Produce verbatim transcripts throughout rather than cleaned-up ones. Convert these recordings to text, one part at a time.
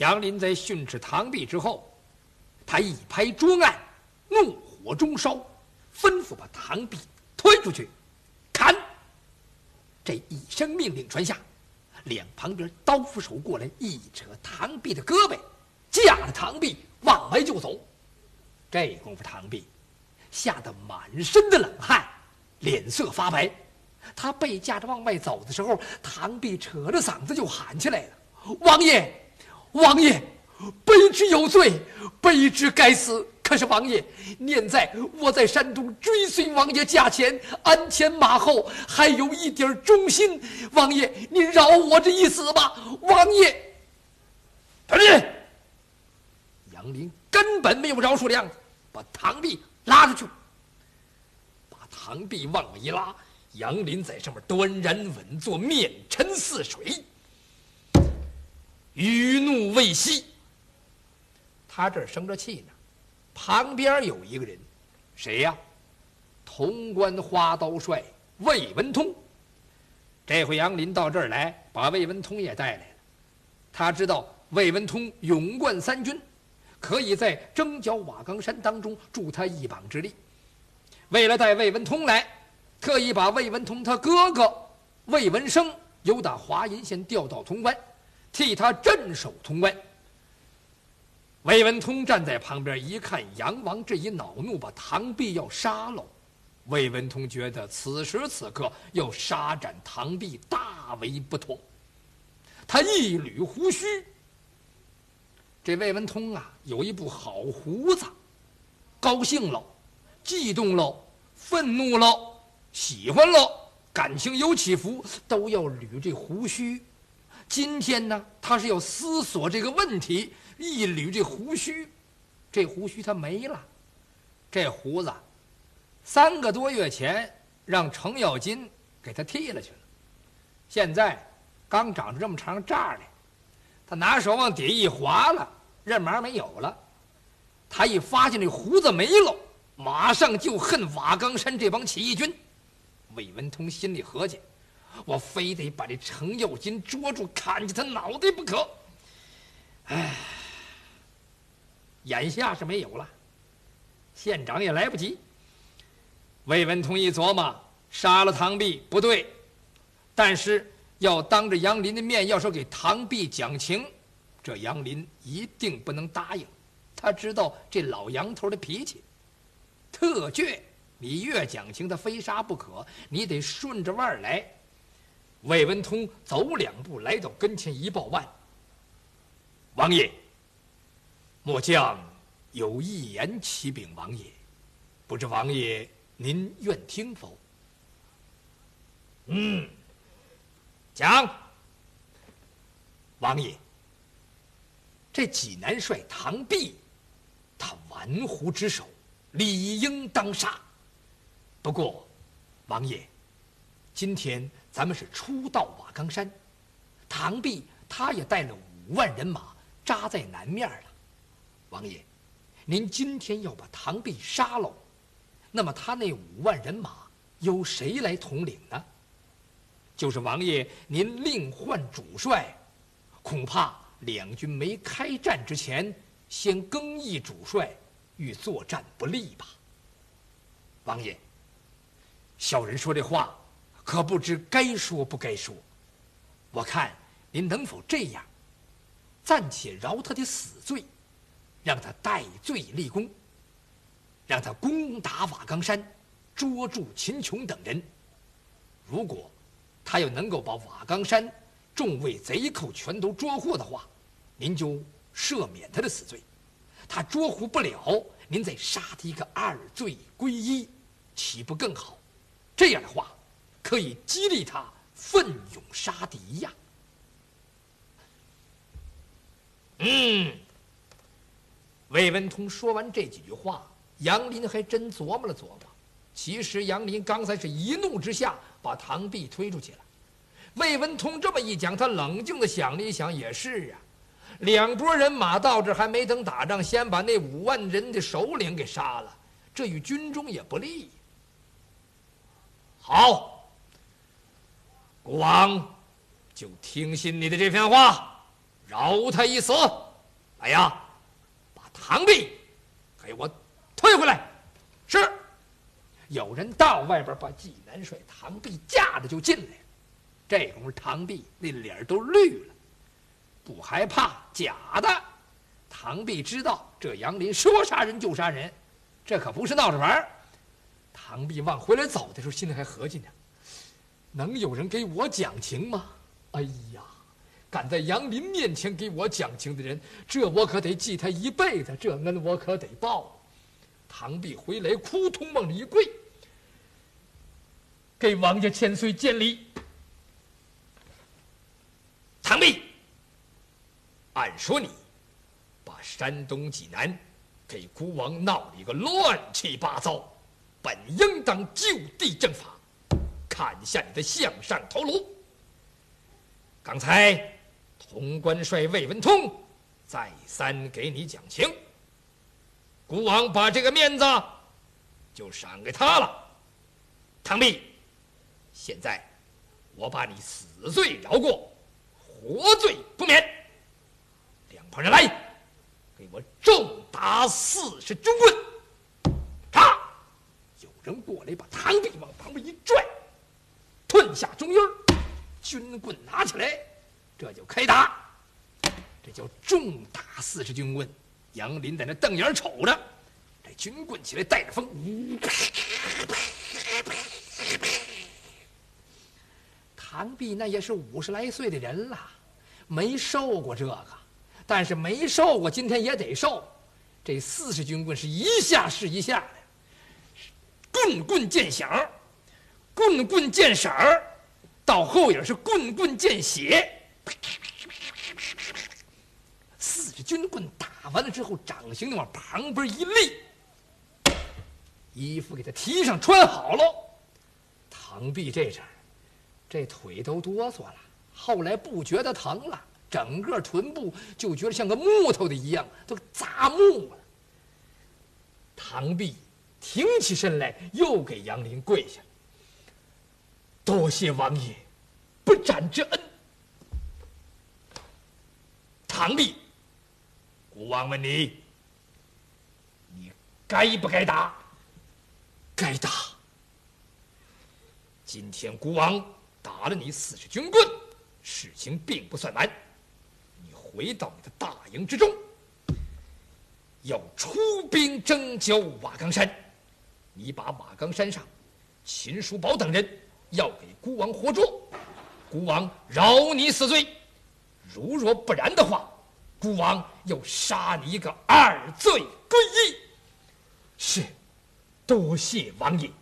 杨林在训斥唐弼之后，他一拍桌案，怒火中烧，吩咐把唐弼推出去砍。这一声命令传下，两旁边刀斧手过来，一扯唐弼的胳膊，架着唐弼往外就走。这功夫，唐弼吓得满身的冷汗，脸色发白。他被架着往外走的时候，唐弼扯着嗓子就喊起来了：“王爷，王爷，卑职有罪，卑职该死。可是王爷，念在我在山东追随王爷驾前，鞍前马后，还有一点忠心，王爷您饶我这一死吧。王爷！”团进！杨林根本没有饶恕的样子，把唐弼拉出去，把唐弼往外一拉，杨林在上面端然稳坐，面沉似水，余怒未息。他这儿生着气呢，旁边有一个人，谁呀？潼关花刀帅魏文通。这回杨林到这儿来，把魏文通也带来了。他知道魏文通勇冠三军，可以在征剿瓦岗山当中助他一膀之力。为了带魏文通来，特意把魏文通他哥哥魏文生由打华阴县调到潼关，替他镇守潼关。魏文通站在旁边一看，杨王这一恼怒，把唐弼要杀了。魏文通觉得此时此刻要杀斩唐弼大为不妥，他一捋胡须。这魏文通啊，有一部好胡子，高兴了，激动了，愤怒了，喜欢了，感情有起伏，都要捋这胡须。今天呢，他是要思索这个问题，一捋这胡须，这胡须他没了。这胡子三个多月前让程咬金给他剃了去了，现在刚长出这么长炸来，他拿手往底一划了，刃麻没有了。他一发现这胡子没了，马上就恨瓦岗山这帮起义军。魏文通心里合计，我非得把这程咬金捉住，砍下他脑袋不可。唉，眼下是没有了，县长也来不及。魏文通一琢磨，杀了唐弼不对，但是要当着杨林的面，要说给唐弼讲情，这杨林一定不能答应。他知道这老杨头的脾气特倔，你越讲情他非杀不可，你得顺着腕来。魏文通走两步来到跟前一抱腕：“王爷，末将有一言启禀王爷，不知王爷您愿听否？”“嗯，讲。”“王爷，这济南帅唐弼，他玩忽职守，理应当杀。不过，王爷，今天咱们是初到瓦岗山，唐弼他也带了五万人马扎在南面了。王爷，您今天要把唐弼杀了，那么他那五万人马由谁来统领呢？就是王爷您另换主帅，恐怕两军没开战之前先更易主帅，与作战不利吧？王爷，小人说这话可不知该说不该说，我看您能否这样，暂且饶他的死罪，让他戴罪立功，让他攻打瓦岗山，捉住秦琼等人。如果他要能够把瓦岗山众位贼寇全都捉获的话，您就赦免他的死罪；他捉获不了，您再杀他一个二罪归一，岂不更好？这样的话，可以激励他奋勇杀敌呀。嗯，魏文通说完这几句话，杨林还真琢磨了琢磨。其实杨林刚才是一怒之下把唐弼推出去了。魏文通这么一讲，他冷静地想了一想，也是啊，两拨人马到这还没等打仗，先把那五万人的首领给杀了，这与军中也不利。好，国王就听信你的这番话，饶他一死。 哎呀，把唐璧给我推回来！是。有人到外边把济南帅唐璧架着就进来了。这功夫唐璧那脸都绿了，不害怕，假的。唐璧知道这杨林说杀人就杀人，这可不是闹着玩儿。唐璧往回来走的时候，心里还合计呢：能有人给我讲情吗？哎呀，敢在杨林面前给我讲情的人，这我可得记他一辈子，这恩我可得报。唐璧回来，扑通往里一跪，给王家千岁见礼。唐璧，按说你把山东济南给孤王闹了一个乱七八糟，本应当就地正法，砍下你的项上头颅。刚才潼关帅魏文通再三给你讲情，孤王把这个面子就赏给他了。唐璧，现在我把你死罪饶过，活罪不免。两旁人来，给我重打四十军棍！杀！有人过来，把唐璧往旁边一拽，吞下中音儿，军棍拿起来，这就开打。这叫重打四十军棍。杨林在那瞪眼瞅着，这军棍起来带着风，唐璧那也是五十来岁的人了，没受过这个，但是没受过，今天也得受。这四十军棍是一下是一下的，棍棍见响，棍棍见色儿，到后影是棍棍见血。四十军棍打完了之后，掌形的往旁边一立，衣服给他提上穿好了。唐璧这阵儿这腿都哆嗦了，后来不觉得疼了，整个臀部就觉得像个木头的一样，都砸木了。唐璧挺起身来，又给杨林跪下：“多谢王爷不斩之恩。”唐璧，孤王问你，你该不该打？该打。今天孤王打了你四十军棍，事情并不算完。你回到你的大营之中，要出兵征剿瓦岗山。你把瓦岗山上秦叔宝等人要给孤王活捉，孤王饶你死罪。如若不然的话，孤王要杀你一个二罪归一。是，多谢王爷。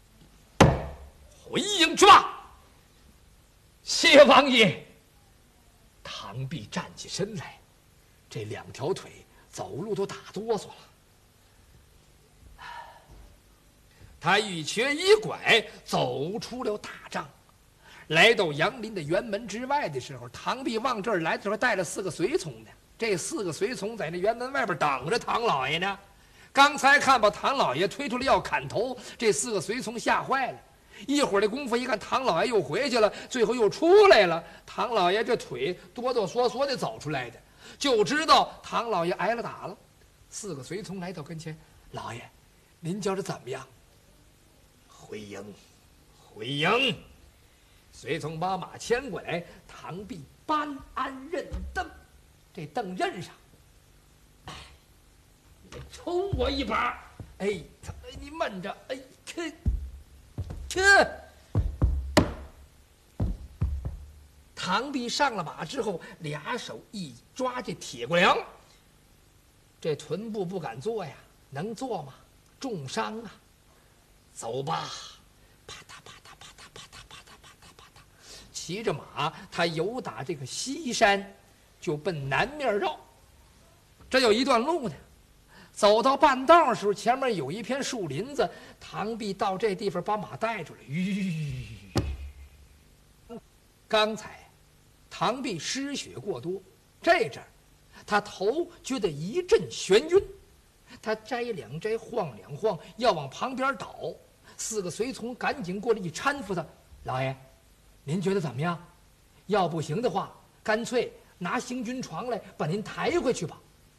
回营去吧。谢王爷。唐璧站起身来，这两条腿走路都打哆嗦了。他一瘸一拐走出了大帐，来到杨林的辕门之外的时候，唐璧往这儿来的时候带了四个随从的，这四个随从在那辕门外边等着唐老爷呢。刚才看把唐老爷推出来要砍头，这四个随从吓坏了。一会儿的功夫，一看唐老爷又回去了，最后又出来了。唐老爷这腿哆哆嗦嗦的走出来的，就知道唐老爷挨了打了。四个随从来到跟前：“老爷，您觉着怎么样？”回营，回营。随从把马牵过来，唐璧搬鞍认凳，这凳认上。哎，你抽我一把！哎，你闷着！哎，去去！唐璧上了马之后，俩手一抓这铁过梁，这臀部不敢坐呀，能坐吗？重伤啊！走吧，啪嗒啪嗒啪嗒啪嗒啪嗒啪嗒啪嗒，骑着马，他由打这个西山，就奔南面绕。这有一段路呢，走到半道的时候，前面有一片树林子，唐璧到这地方把马带住了。吁，刚才唐璧失血过多，这阵儿他头觉得一阵眩晕，他摘两摘，晃两晃，要往旁边倒。四个随从赶紧过来一搀扶他：“老爷，您觉得怎么样？要不行的话，干脆拿行军床来把您抬回去吧。”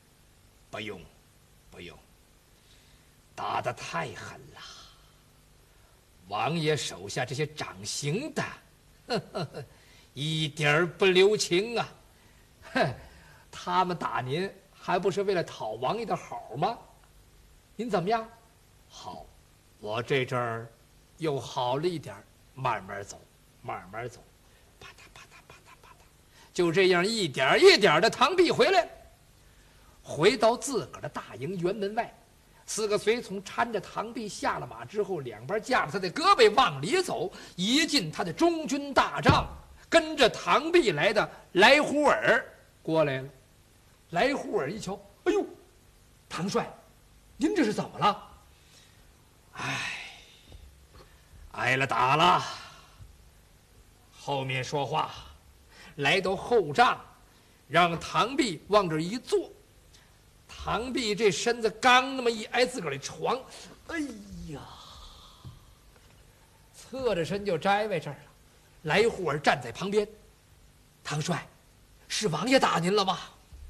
不用，不用，打得太狠了。王爷手下这些掌刑的，呵呵呵，一点儿不留情啊！哼，他们打您还不是为了讨王爷的好吗？您怎么样？好，我这阵儿又好了一点儿，慢慢走，慢慢走，啪嗒啪嗒啪嗒啪嗒，就这样一点一点的螳臂回来，回到自个儿的大营辕门外。四个随从搀着螳臂下了马之后，两边架着他的胳膊往里走，一进他的中军大帐，跟着螳臂来的来忽尔过来了。来忽尔一瞧，哎呦，唐帅，您这是怎么了？哎，挨了打了。后面说话，来到后帐，让螳臂往这一坐。螳臂这身子刚那么一挨自个儿的床，哎呀，侧着身就摘在这儿了。来忽尔站在旁边，唐帅，是王爷打您了吗？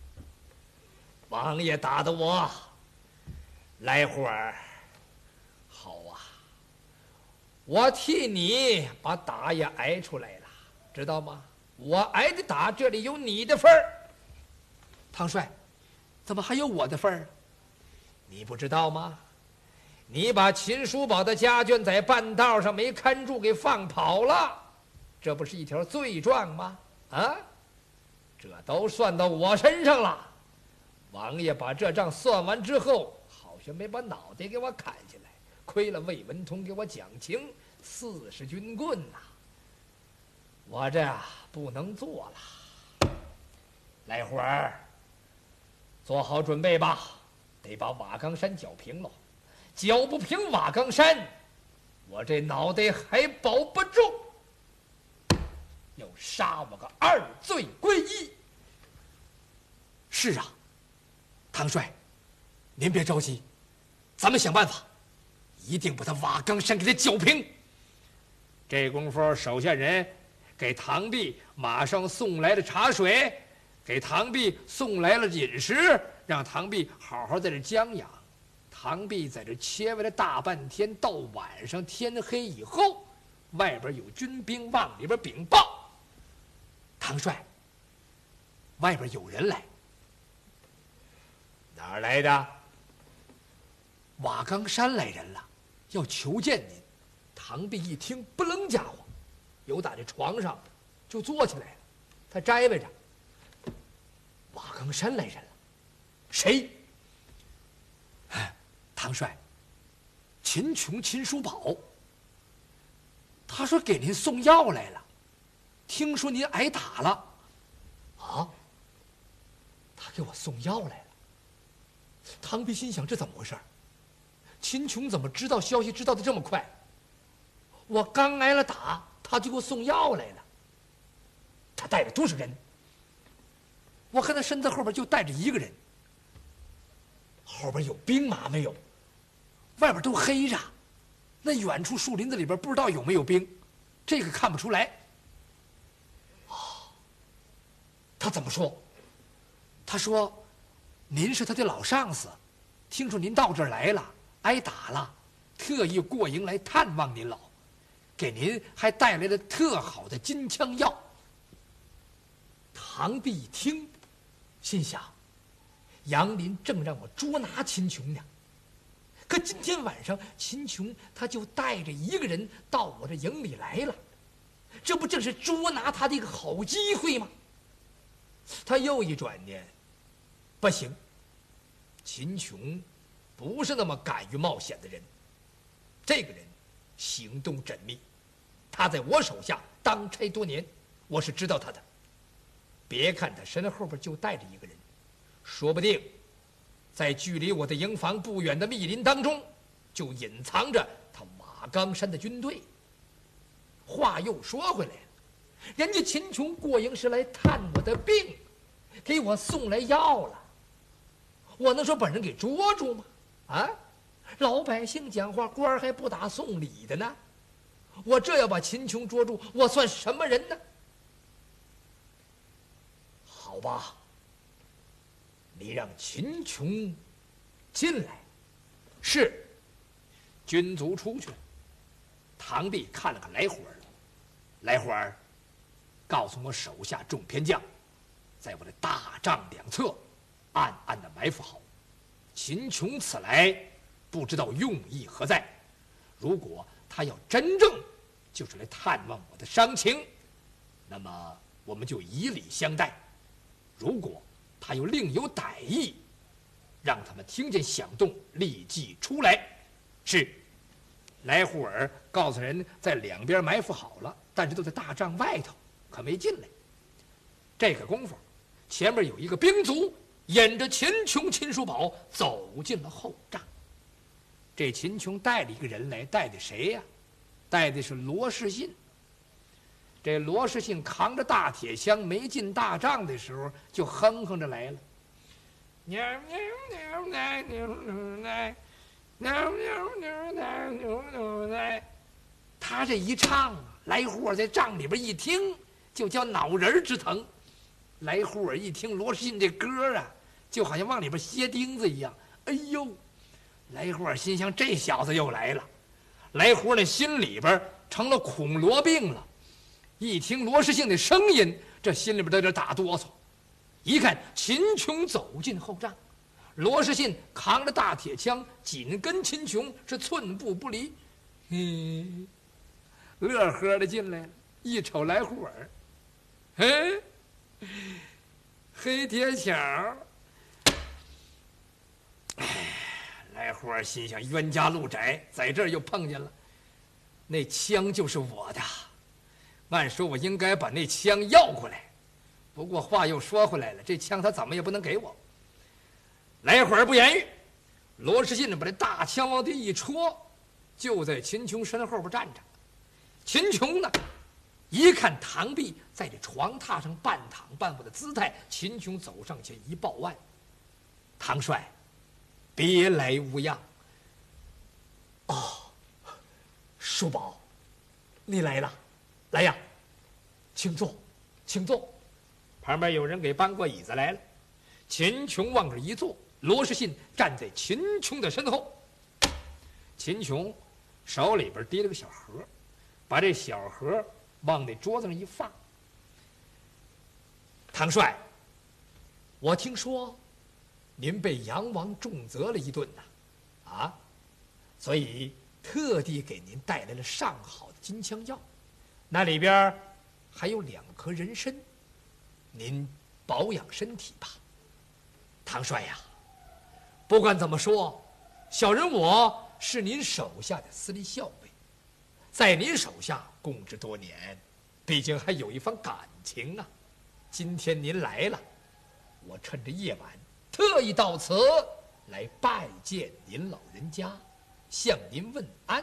王爷打的我。来忽尔，好啊，我替你把打也挨出来了，知道吗？我挨的打，这里有你的份儿。唐帅，怎么还有我的份儿？你不知道吗？你把秦叔宝的家眷在半道上没看住，给放跑了，这不是一条罪状吗？啊，这都算到我身上了。王爷把这账算完之后，好像没把脑袋给我砍下来，亏了魏文通给我讲情，四十军棍呐、啊，我这呀不能做了。来忽儿，做好准备吧，得把瓦岗山剿平了。剿不平瓦岗山，我这脑袋还保不住，要杀我个二罪归一。是啊，唐帅，您别着急，咱们想办法，一定把他瓦岗山给他剿平。这功夫，手下人给螳臂马上送来了茶水，给螳臂送来了饮食，让螳臂好好在这将养。螳臂在这切为了大半天，到晚上天黑以后，外边有军兵往里边禀报：唐帅，外边有人来。哪儿来的？瓦岗山来人了，要求见您。螳臂一听，不楞家伙，由打这床上就坐起来了，他摘歪着。瓦岗山来人了，谁？哎，唐帅，秦琼秦叔宝。他说给您送药来了，听说您挨打了。啊？他给我送药来了。螳臂心想，这怎么回事？秦琼怎么知道消息知道的这么快？我刚挨了打，他就给我送药来了。他带着多少人？我看他身子后边就带着一个人。后边有兵马没有？外边都黑着，那远处树林子里边不知道有没有兵，这个看不出来。哦，他怎么说？他说您是他的老上司，听说您到这儿来了，挨打了，特意过营来探望您老，给您还带来了特好的金枪药。螳臂一听，心想，杨林正让我捉拿秦琼呢，可今天晚上秦琼他就带着一个人到我这营里来了，这不正是捉拿他的一个好机会吗？他又一转念，不行，秦琼不是那么敢于冒险的人，这个人行动缜密，他在我手下当差多年，我是知道他的。别看他身后边就带着一个人，说不定在距离我的营房不远的密林当中就隐藏着他瓦岗山的军队。话又说回来了，人家秦琼过营是来探我的病，给我送来药了，我能说把人给捉住吗？啊，老百姓讲话，官儿还不打送礼的呢，我这要把秦琼捉住，我算什么人呢？好吧， 你让秦琼进来。是。军卒出去了。堂弟看了看来火儿，来火儿，告诉我手下众偏将，在我的大帐两侧暗暗的埋伏好。秦琼此来，不知道用意何在。如果他要真正就是来探望我的伤情，那么我们就以礼相待；如果他又另有歹意，让他们听见响动立即出来。是。来胡尔告诉人在两边埋伏好了，但是都在大帐外头，可没进来。这个功夫，前面有一个兵卒引着秦琼、秦叔宝走进了后帐。这秦琼带了一个人来，带的谁呀？带的是罗士信。这罗士信扛着大铁枪，没进大帐的时候就哼哼着来了：牛牛牛奶牛牛奶，牛牛牛奶牛牛奶。他这一唱，来户儿在帐里边一听，就叫脑仁直疼。来户儿一听罗士信这歌啊，就好像往里边歇钉子一样。哎呦！来户儿心想，这小子又来了。来户儿那心里边成了恐罗病了。一听罗士信的声音，这心里边都有点打哆嗦。一看秦琼走进后帐，罗士信扛着大铁枪，紧跟秦琼是寸步不离。嘿，乐呵的进来了，一瞅来户儿，嘿，黑铁枪。来户儿心想，冤家路窄，在这儿又碰见了。那枪就是我的，按说我应该把那枪要过来，不过话又说回来了，这枪他怎么也不能给我。来会儿不言语，罗士信把这大枪往地一戳，就在秦琼身后边站着。秦琼呢，一看堂弟在这床榻上半躺半卧的姿态，秦琼走上前一抱腕：“堂帅，别来无恙。”哦，叔宝，你来了，来呀，请坐，请坐。旁边有人给搬过椅子来了。秦琼往这一坐，罗士信站在秦琼的身后。秦琼手里边提了个小盒，把这小盒往那桌子上一放。堂帅，我听说您被杨王重责了一顿呐，啊，所以特地给您带来了上好的金枪药，那里边还有两颗人参，您保养身体吧。堂帅呀，不管怎么说，小人我是您手下的司隶校尉，在您手下供职多年，毕竟还有一番感情啊。今天您来了，我趁着夜晚特意到此来拜见您老人家，向您问安。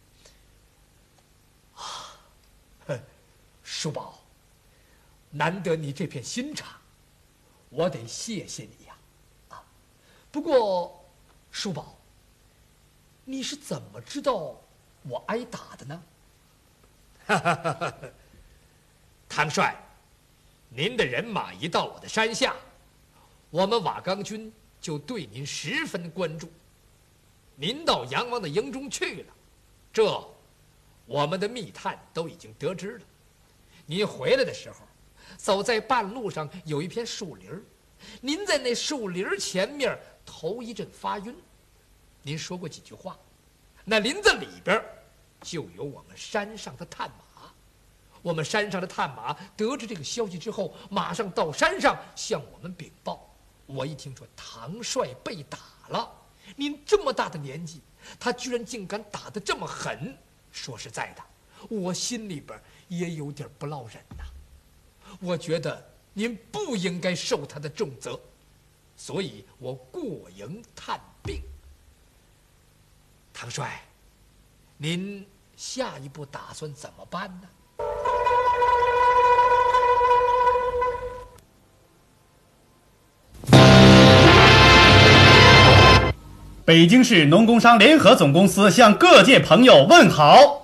啊，叔宝，难得你这片心肠，我得谢谢你呀。啊，不过，叔宝，你是怎么知道我挨打的呢？哈哈哈哈！堂帅，您的人马一到我的山下，我们瓦岗军就对您十分关注。您到杨王的营中去了，这我们的密探都已经得知了。您回来的时候，走在半路上有一片树林，您在那树林前面头一阵发晕，您说过几句话，那林子里边就有我们山上的探马。我们山上的探马得知这个消息之后，马上到山上向我们禀报。我一听说堂帅被打了，您这么大的年纪，他居然竟敢打得这么狠，说实在的，我心里边也有点不落忍呐。我觉得您不应该受他的重责，所以我过营探病。堂帅，您下一步打算怎么办呢？ 北京市农工商联合总公司向各界朋友问好。